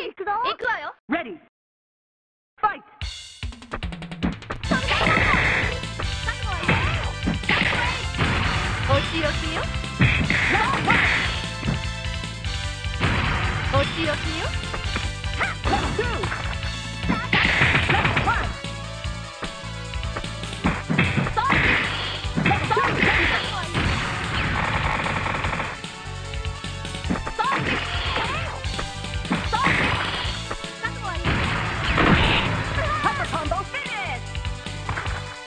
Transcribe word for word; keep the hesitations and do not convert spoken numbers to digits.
行くぞ。 行くわよ。 Ready. Fight. お仕置きよ。お仕置きよ。